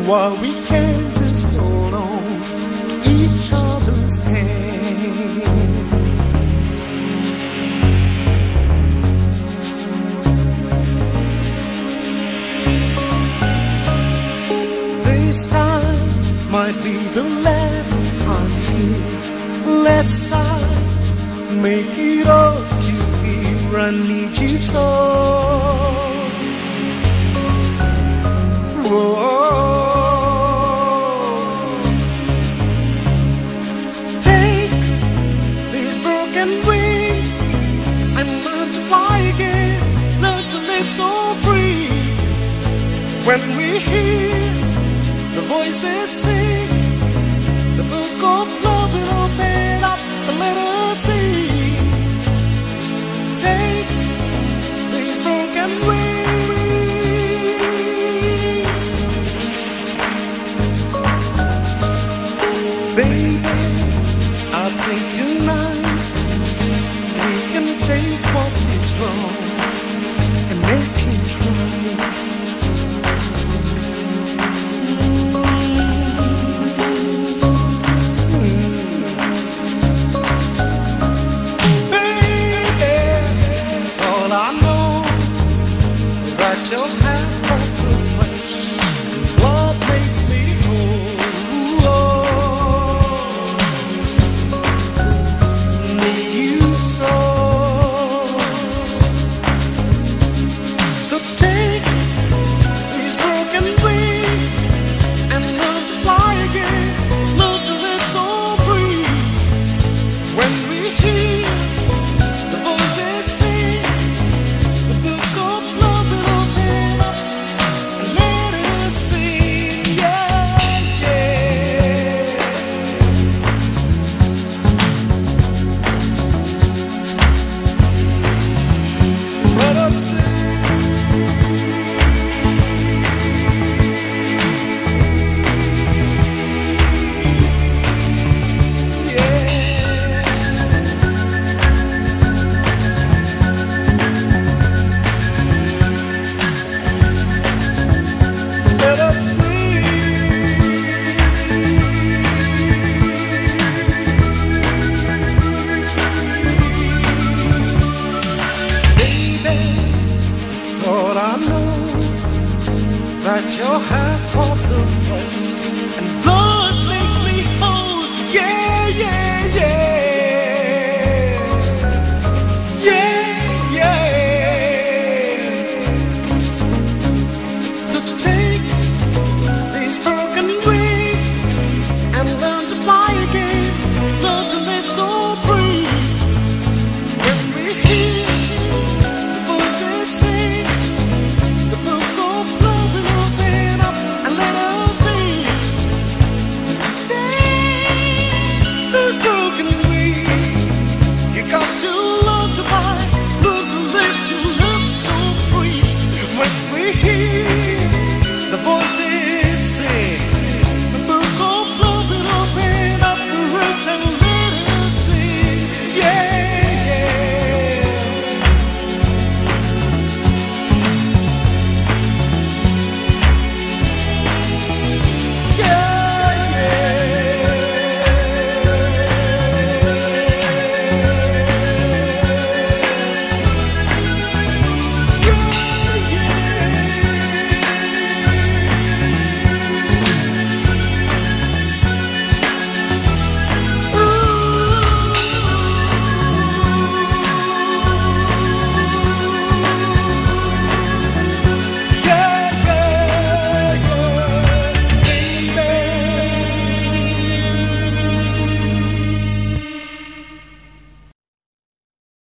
while we can just hold on to each other's hands. This time might be the last I feel, less I make it all to here. I need you so. Take these broken wings and learn to fly again, learn to live so free. When we hear the voices sing, the book of love will open up and let us see. Take these broken wings, baby. I think tonight we can take what is wrong and make it right. Your hand of the flesh, what makes me whole? Need you so. So take these broken wings and learn to fly again, learn to live so free. When we hear the voices sing, the book of love will open up and let us sing, yeah, yeah. Let us sing. Let us baby, thought I know that you're half of the flesh,